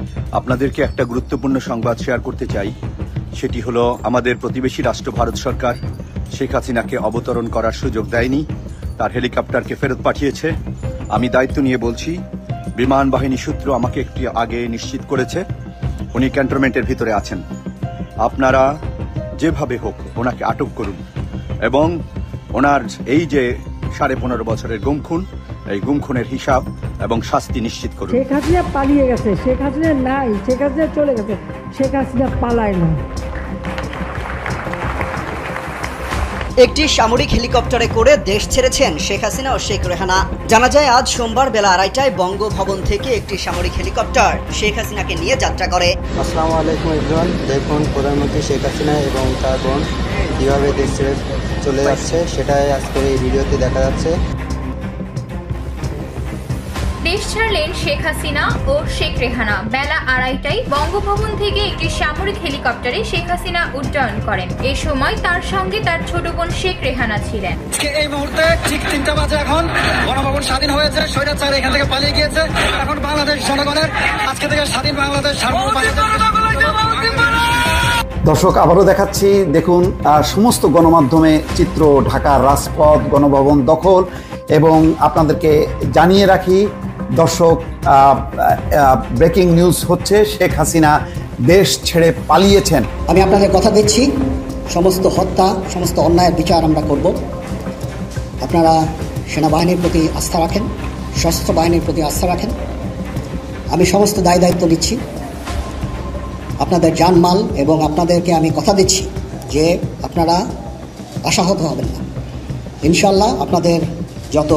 আপনাদেরকে একটা গুরুত্বপূর্ণ সংবাদ শেয়ার করতে চাই। সেটি হলো আমাদের প্রতিবেশী রাষ্ট্র ভারত সরকার শেখ হাসিনাকে অবতরণ করার সুযোগ দেয়নি, তার হেলিকপ্টারকে ফেরত পাঠিয়েছে। আমি দায়িত্ব নিয়ে বলছি, বিমান বাহিনী সূত্র আমাকে একটু আগে নিশ্চিত করেছে উনি ক্যান্টনমেন্টের ভিতরে আছেন। আপনারা যেভাবে হোক ওনাকে আটক করুন এবং ওনার এই যে 15.5 বছরের গুম খুন, এই গুম খুনের হিসাব এবং শাস্তি নিশ্চিত করুন। শেখ হাসিনা পালিয়ে গেছে, শেখ হাসিনা নাই, শেখ হাসিনা চলে গেছে, শেখ হাসিনা পালায় না। একটি সামরিক হেলিকপ্টারে করে দেশ ছেড়েছেন শেখ হাসিনা ও শেখ রেহানা। জানা যায় আজ সোমবার বেলা 2:30টায় বঙ্গভবন থেকে একটি সামরিক হেলিকপ্টার শেখ হাসিনাকে নিয়ে যাত্রা করে। আসসালামু আলাইকুম এভরিওয়ান। দেখুন প্রধানমন্ত্রী শেখ হাসিনা এবং তার বোন কীভাবে দেশ ছেড়ে চলে যাচ্ছে সেটাই আজকের এই ভিডিওতে দেখা যাচ্ছে। দেশ ছাড়লেন শেখ হাসিনা ও শেখ রেহানা। বেলা 2:30টায় বঙ্গভবন থেকে একটি সামরিক হেলিকপ্টারে শেখ হাসিনা উড্ডয়ন করেন। এই সময় তার সঙ্গে তার ছোট বোন শেখ রেহানা ছিলেন। এই মুহূর্তে ঠিক 3টা বাজে এখন গণভবন স্বাধীন হয়েছে, স্বৈরাচার এখান থেকে পালিয়ে গিয়েছে। এখন বাংলাদেশ জনগণের আজকে থেকে স্বাধীন বাংলাদেশ। দর্শক আবারও দেখাচ্ছি, দেখুন সমস্ত গণমাধ্যমে চিত্র, ঢাকার রাজপথ, গণভবন দখল। এবং আপনাদেরকে জানিয়ে রাখি দর্শক, ব্রেকিং নিউজ হচ্ছে শেখ হাসিনা দেশ ছেড়ে পালিয়েছেন। আমি আপনাদের কথা দিচ্ছি, সমস্ত হত্যা, সমস্ত অন্যায়ের বিচার আমরা করব। আপনারা সেনাবাহিনীর প্রতি আস্থা রাখেন, সশস্ত্র বাহিনীর প্রতি আস্থা রাখেন। আমি সমস্ত দায় দায়িত্ব নিচ্ছি, আপনাদের জানমাল, এবং আপনাদেরকে আমি কথা দিচ্ছি যে আপনারা আশাহত হবেন না। ইনশাল্লাহ আপনাদের যত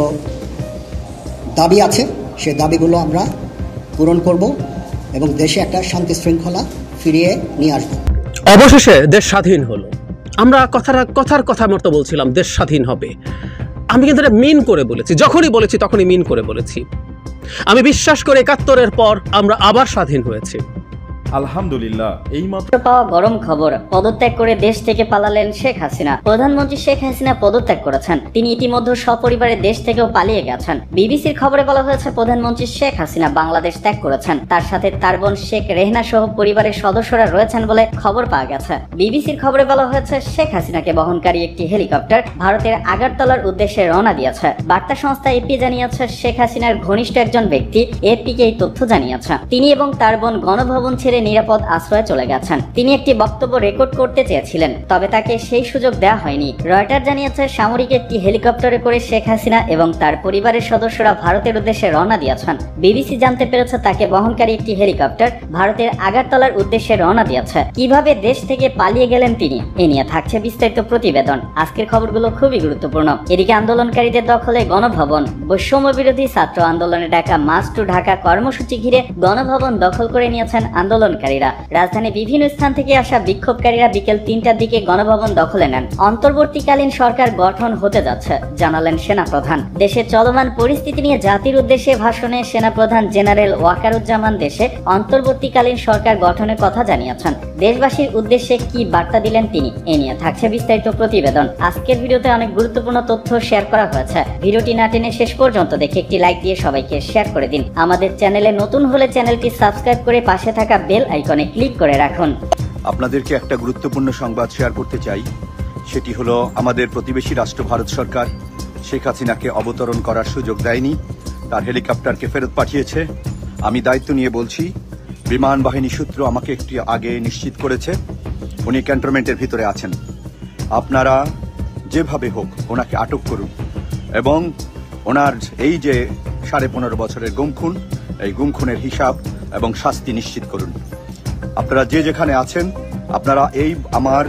দাবি আছে সে দাবিগুলো আমরা পূরণ করব এবং দেশে একটা শান্তি শৃঙ্খলা ফিরিয়ে নিয়ে আসব। অবশেষে দেশ স্বাধীন হলো। আমরা কথার কথা মতো বলছিলাম দেশ স্বাধীন হবে। আমি কিন্তু এটা মিন করে বলেছি, যখনই বলেছি তখনই মিন করে বলেছি। আমি বিশ্বাস করে 71-এর পর আমরা আবার স্বাধীন হয়েছি। আলহামদুলিল্লাহ। এই মাত্র পাওয়া গরম খবর, পদত্যাগ করে দেশ থেকে পালালেন শেখ হাসিনা। প্রধানমন্ত্রী শেখ হাসিনা পদত্যাগ করেছেন। তিনি ইতিমধ্যে সপরিবারে দেশ থেকেও পালিয়ে গেছেন। বিবিসির খবরে বলা হয়েছে প্রধানমন্ত্রী শেখ হাসিনা বাংলাদেশ ত্যাগ করেছেন। তার সাথে তার বোন শেখ রেহানা সহ পরিবারের সদস্যরা রয়েছেন বলে খবর পাওয়া গেছে। বিবিসির খবরে বলা হয়েছে শেখ হাসিনাকে বহনকারী একটি হেলিকপ্টার ভারতের আগারতলার উদ্দেশ্যে রওনা দিয়েছে। বার্তা সংস্থা এপি জানিয়েছে শেখ হাসিনার ঘনিষ্ঠ একজন ব্যক্তি এপিকে এই তথ্য জানিয়েছে। তিনি এবং তার বোন গণভবন ছেড়ে নিরাপদ আশ্রয়ে চলে গেছেন। তিনি একটি বক্তব্য রেকর্ড করতে চেয়েছিলেন, তবে তাকে সেই সুযোগ দেওয়া হয়নি। রয়টার জানিয়েছে সামরিক একটি হেলিকপ্টারে করে শেখ হাসিনা এবং তার পরিবারের সদস্যরা ভারতের উদ্দেশ্যে রওনা দিয়েছেন। বিবিসি জানতে পেরেছে তাকে বহনকারী একটি হেলিকপ্টার ভারতের আগারতলার উদ্দেশ্যে রওনা দিয়েছে। কিভাবে দেশ থেকে পালিয়ে গেলেন তিনি, এ নিয়ে থাকছে বিস্তারিত প্রতিবেদন। আজকের খবরগুলো খুবই গুরুত্বপূর্ণ। এদিকে আন্দোলনকারীদের দখলে গণভবন। বৈষম্য বিরোধী ছাত্র আন্দোলনে ডাকা মার্চ টু ঢাকা কর্মসূচি ঘিরে গণভবন দখল করে নিয়েছেন আন্দোলনকারীরা। রাজধানীর বিভিন্ন স্থান থেকে আসা বিক্ষোভকারীরা বিকেল 3টার দিকে গণভবন দখলে নেন। অন্তর্বর্তীকালীন সরকার গঠন হতে যাচ্ছে জানালেন সেনাপ্রধান। দেশের চলমান পরিস্থিতি নিয়ে জাতির উদ্দেশ্যে ভাষণে সেনাপ্রধান জেনারেল ওয়াকারুজ্জামান দেশে অন্তর্বর্তীকালীন সরকার গঠনের কথা জানিয়েছেন। দেশবাসীর উদ্দেশ্যে কি বার্তা দিলেন তিনি, এ নিয়ে থাকছে বিস্তারিত প্রতিবেদন। আজকের ভিডিওতে অনেক গুরুত্বপূর্ণ তথ্য শেয়ার করা হয়েছে। ভিডিওটি না টেনে শেষ পর্যন্ত দেখে একটি লাইক দিয়ে সবাইকে শেয়ার করে দিন। আমাদের চ্যানেলে নতুন হলে চ্যানেলটি সাবস্ক্রাইব করে পাশে থাকা বেল আইকনে ক্লিক করে রাখুন। আপনাদেরকে একটা গুরুত্বপূর্ণ সংবাদ শেয়ার করতে চাই। সেটি হলো আমাদের প্রতিবেশী রাষ্ট্র ভারত সরকার শেখ হাসিনাকে অবতরণ করার সুযোগ দেয়নি, তার হেলিকপ্টারকে ফেরত পাঠিয়েছে। আমি দায়িত্ব নিয়ে বলছি, বিমান বাহিনী সূত্র আমাকে একটু আগে নিশ্চিত করেছে উনি ক্যান্টনমেন্টের ভিতরে আছেন। আপনারা যেভাবে হোক ওনাকে আটক করুন এবং ওনার এই যে 15.5 বছরের গুম খুন, এই গুম খুনের হিসাব এবং শাস্তি নিশ্চিত করুন। আপনারা যে যেখানে আছেন আপনারা এই আমার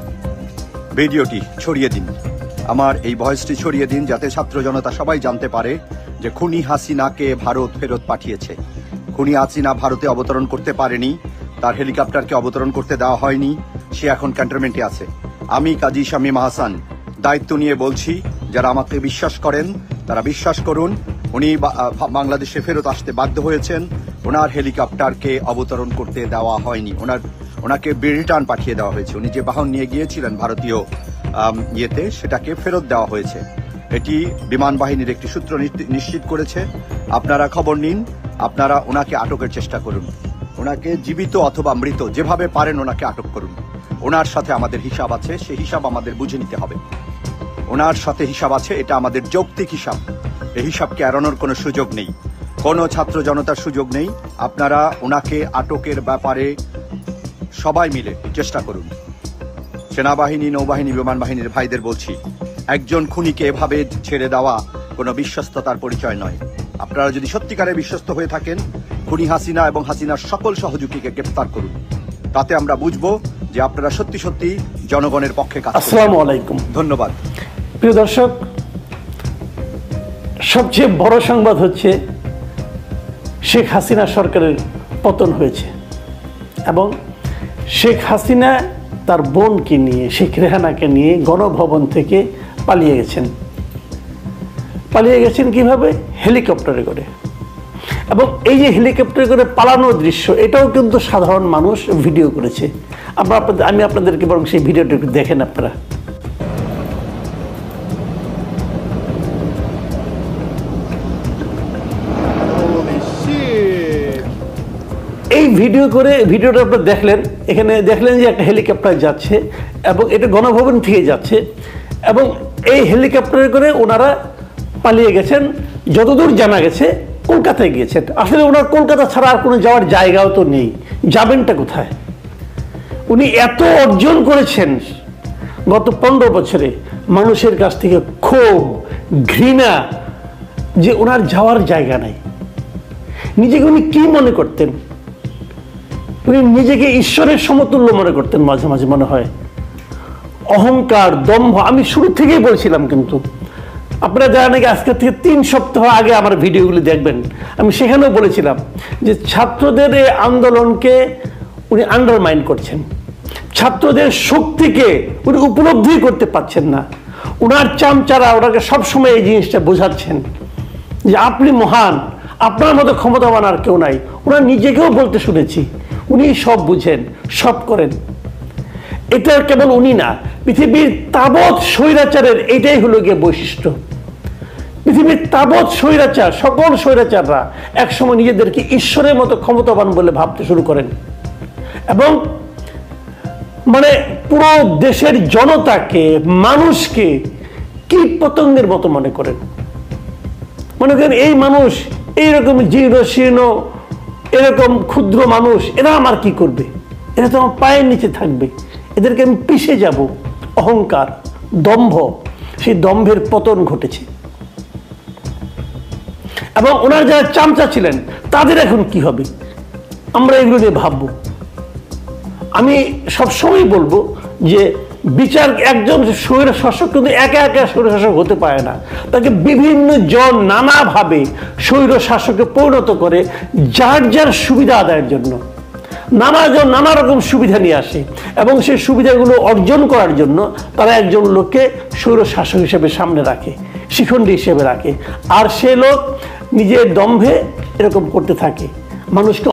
ভিডিওটি ছড়িয়ে দিন, আমার এই ভয়েসটি ছড়িয়ে দিন, যাতে ছাত্র জনতা সবাই জানতে পারে যে খুনি হাসিনাকে ভারত ফেরত পাঠিয়েছে। খুনি হাসিনা ভারতে অবতরণ করতে পারেনি, তার হেলিকপ্টারকে অবতরণ করতে দেওয়া হয়নি, সে এখন ক্যান্টনমেন্টে আছে। আমি কাজী শামীম আহসান দায়িত্ব নিয়ে বলছি, যারা আমাকে বিশ্বাস করেন তারা বিশ্বাস করুন। উনি বাংলাদেশে ফেরত আসতে বাধ্য হয়েছেন। ওনার হেলিকপ্টারকে অবতরণ করতে দেওয়া হয়নি, ওনাকে রিটার্ন পাঠিয়ে দেওয়া হয়েছে। উনি যে বাহন নিয়ে গিয়েছিলেন ভারতীয় ইয়েতে, সেটাকে ফেরত দেওয়া হয়েছে। এটি বিমান বাহিনীর একটি সূত্র নিশ্চিত করেছে। আপনারা খবর নিন, আপনারা ওনাকে আটকের চেষ্টা করুন। ওনাকে জীবিত অথবা মৃত যেভাবে পারেন ওনাকে আটক করুন। ওনার সাথে আমাদের হিসাব আছে, সেই হিসাব আমাদের বুঝে নিতে হবে। ওনার সাথে হিসাব আছে, এটা আমাদের যৌক্তিক হিসাব। এই হিসাবকে এড়ানোর কোনো সুযোগ নেই, কোনো ছাত্র জনতার সুযোগ নেই। আপনারা ওনাকে আটকের ব্যাপারে সবাই মিলে চেষ্টা করুন। সেনাবাহিনী, নৌবাহিনী, বিমান বাহিনীর ভাইদের বলছি, একজন খুনিকে এভাবে ছেড়ে দেওয়া কোনো বিশ্বস্ততার পরিচয় নয়। আপনারা যদি সত্যিকারে বিশ্বস্ত হয়ে থাকেন, খুনি হাসিনা এবং হাসিনার সকল সহযোগীকে গ্রেফতার করুন। তাতে আমরা বুঝবো যে আপনারা সত্যি সত্যি জনগণের পক্ষে কাজ করছেন। আসসালামু আলাইকুম। ধন্যবাদ। প্রিয় দর্শক, সবচেয়ে বড় সংবাদ হচ্ছে শেখ হাসিনা সরকারের পতন হয়েছে এবং শেখ হাসিনা তার বোনকে নিয়ে, শেখ রেহানাকে নিয়ে গণভবন থেকে পালিয়ে গেছেন। পালিয়ে গেছেন কিভাবে? হেলিকপ্টারে করে। এবং এই যে হেলিকপ্টারে করে পালানোর দৃশ্য, এটাও কিন্তু সাধারণ মানুষ ভিডিও করেছে। আমি আপনাদেরকে বরং সেই ভিডিওটা একটু দেখেন আপনারা। এই ভিডিওটা আপনারা দেখলেন, এখানে দেখলেন যে একটা হেলিকপ্টার যাচ্ছে এবং এটা গণভবন থেকে যাচ্ছে এবং এই হেলিকপ্টারে করে ওনারা পালিয়ে গেছেন। যতদূর জানা গেছে কলকাতায় গিয়েছেন। আসলে ওনার কলকাতা ছাড়া আর কোনো যাওয়ার জায়গাও তো নেই, যাবেনটা কোথায়? উনি এত অর্জন করেছেন গত 15 বছরে, মানুষের কাছ থেকে ক্ষোভ, ঘৃণা, যে ওনার যাওয়ার জায়গা নাই। নিজেকে উনি কি মনে করতেন? উনি নিজেকে ঈশ্বরের সমতুল্য মনে করতেন। মাঝে মাঝে মনে হয় অহংকার, দম্ভ। আমি শুরু থেকেই বলছিলাম, কিন্তু আপনারা যারা নাকি আজকের থেকে 3 সপ্তাহ আগে আমার ভিডিওগুলি দেখবেন, আমি সেখানেও বলেছিলাম যে ছাত্রদের এই আন্দোলনকে উনি আন্ডারমাইন করছেন, ছাত্রদের শক্তিকে উনি উপলব্ধি করতে পারছেন না। ওনার চামচারা ওনাকে সবসময় এই জিনিসটা বোঝাচ্ছেন যে আপনি মহান, আপনার মতো ক্ষমতাবান আর কেউ নাই। ওনার নিজেকেও বলতে শুনেছি, উনি সব বুঝেন, সব করেন। এটা কেবল উনি না, পৃথিবীর তাবৎ স্বৈরাচারের এটাই হলো গিয়ে বৈশিষ্ট্য। পৃথিবীর তাবৎ স্বৈরাচার, সকল স্বৈরাচাররা একসময় নিজেদেরকে ঈশ্বরের মতো ক্ষমতাবান বলে ভাবতে শুরু করেন এবং মানে পুরো দেশের জনতাকে, মানুষকে কীট পতঙ্গের মতো মনে করেন। মনে করেন এই মানুষ এইরকম জীর্ণ শীর্ণ, এরকম ক্ষুদ্র মানুষ, এরা আমার কি করবে? এরা তো আমার পায়ের নিচে থাকবে, এদেরকে আমি পিষে যাব। অহংকার, দম্ভ, সেই দম্ভের পতন ঘটেছে। এবং ওনার যারা চামচা ছিলেন তাদের এখন কি হবে, আমরা এগুলো নিয়ে ভাববো। আমি সবসময় বলবো যে বিচার, একজন স্বৈর শাসক কিন্তু একা একা স্বৈর শাসক হতে পারে না। তাকে বিভিন্ন জন নানাভাবে স্বৈর শাসকে পরিণত করে যার যার সুবিধা আদায়ের জন্য। নানাজন নানা রকম সুবিধা নিয়ে আসে এবং সেই সুবিধাগুলো অর্জন করার জন্য তারা একজন লোককে স্বৈর শাসক হিসেবে সামনে রাখে, শিখণ্ডী হিসেবে রাখে। আর সে লোক নিজের দম্ভে এরকম করতে থাকে, মানুষকে